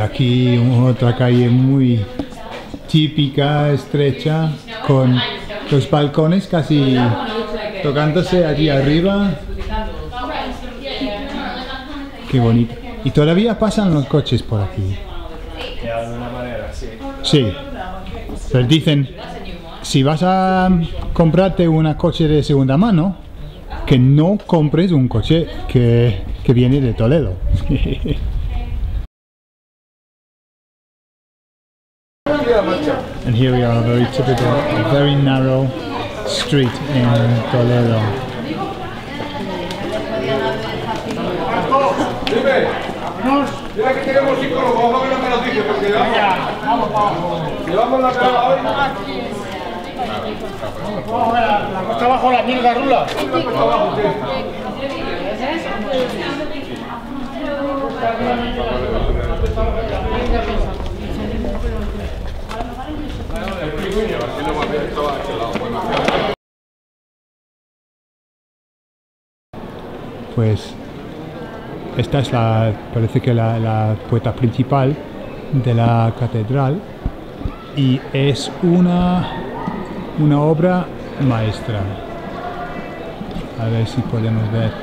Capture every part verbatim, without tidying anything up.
aquí otra calle muy típica, estrecha, con los balcones casi tocándose allí arriba. Qué bonito. Y todavía pasan los coches por aquí. De alguna manera, sí. Sí. Pero dicen, si vas a comprarte un coche de segunda mano, que no compres un coche que, que viene de Toledo. And here we are, a very typical, a very narrow street in Toledo. Dime, mira que queremos ir con los ojos, que no me lo dices, porque llevamos la cara hoy. La costa abajo, la mierda rula. Pues esta es la, parece que la, la puerta principal de la catedral y es una, una obra maestra. A ver si podemos ver.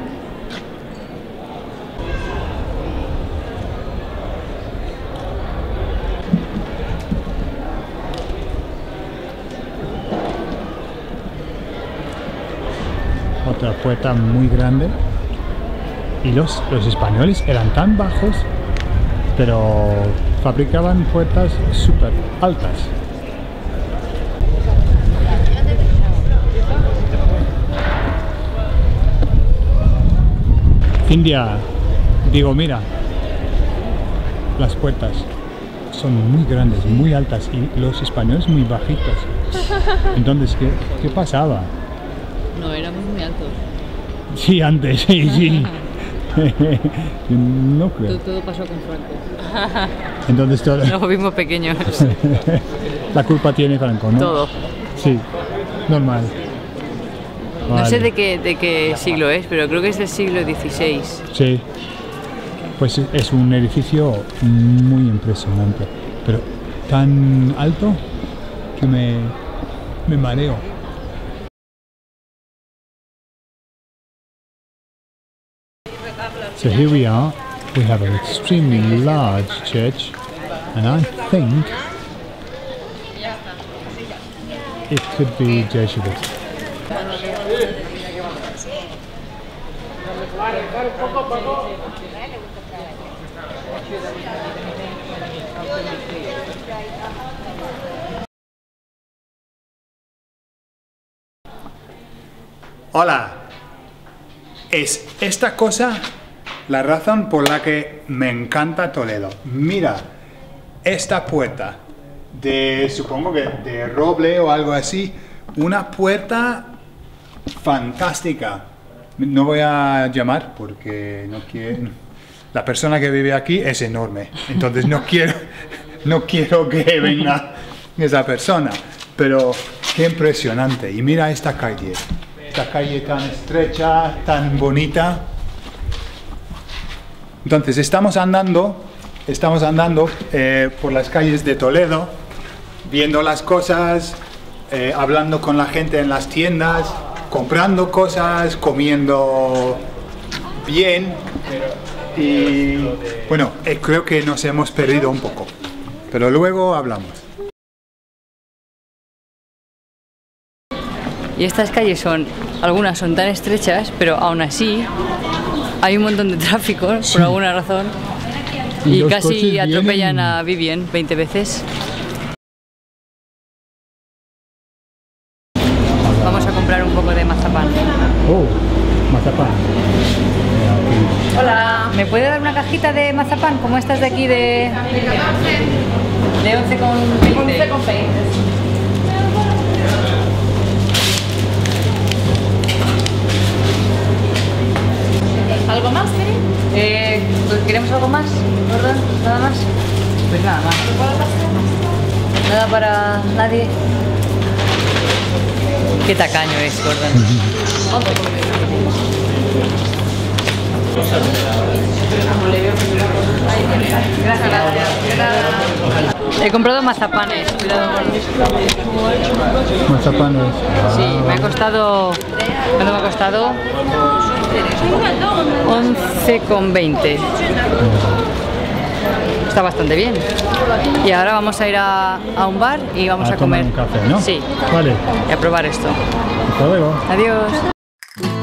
Otra puerta muy grande. Y los, los españoles eran tan bajos, pero fabricaban puertas súper altas. India, digo, mira, las puertas son muy grandes, muy altas y los españoles muy bajitos. Entonces, ¿qué, qué pasaba? No, éramos muy altos. Sí, antes, sí, sí. No creo. Todo, todo pasó con Franco. Entonces todo... Nos vimos pequeños. La culpa tiene Franco, ¿no? Todo. Sí, normal. Vale. No sé de qué, de qué siglo es, pero creo que es del siglo dieciséis. Sí. Pues es un edificio muy impresionante, pero tan alto que me, me mareo. So here we are, we have an extremely large church, and I think it could be Jesuit. Hola, es esta cosa la razón por la que me encanta Toledo. Mira, esta puerta de, supongo que de roble o algo así, una puerta fantástica. No voy a llamar porque no quiero, la persona que vive aquí es enorme, entonces no quiero, no quiero que venga esa persona, pero qué impresionante. Y mira esta calle, esta calle tan estrecha, tan bonita. Entonces estamos andando, estamos andando eh, por las calles de Toledo, viendo las cosas, eh, hablando con la gente en las tiendas, comprando cosas, comiendo bien. Y bueno, eh, creo que nos hemos perdido un poco, pero luego hablamos. Y estas calles son, algunas son tan estrechas, pero aún así hay un montón de tráfico, sí, por alguna razón, y, y casi atropellan vienen... a Vivian veinte veces. Vamos a comprar un poco de mazapán. Oh, mazapán. Hola, ¿me puede dar una cajita de mazapán como estas de aquí de... de once con veinte? once con veinte. ¿Algo más, Kiri? Eh, pues ¿queremos algo más? ¿Verdad? ¿Nada más? Pues nada más. Nada para nadie. Qué tacaño es, Gordon. Gracias. He comprado mazapanes, cuidado con los... Mazapanes. Sí, me ha costado... ¿Cuánto me ha costado? once con veinte. Está bastante bien. Y ahora vamos a ir a, a un bar y vamos a, a comer. tomar un café, ¿no? Sí. Vale. Y a probar esto. Hasta luego. Adiós.